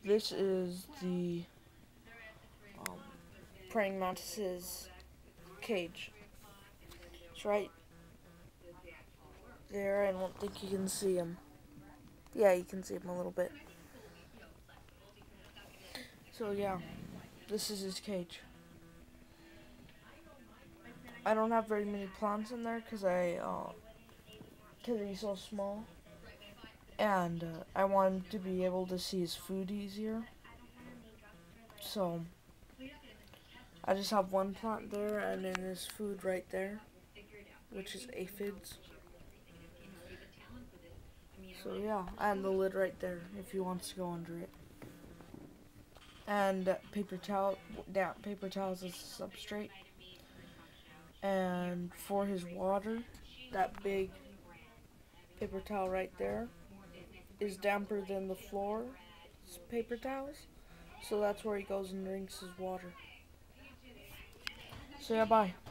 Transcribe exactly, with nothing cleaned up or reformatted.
This is the um, praying mantis's cage. It's right there. I don't think you can see him. Yeah, you can see him a little bit. So yeah, this is his cage. I don't have very many plants in there because I, uh, because he's so small. And uh, I want him to be able to see his food easier. So I just have one plant there and then his food right there, which is aphids. So yeah, and the lid right there if he wants to go under it. And uh, paper towel, yeah, paper towels as a substrate. And for his water, that big paper towel right there is damper than the floor paper towels. So that's where he goes and drinks his water. So yeah, bye.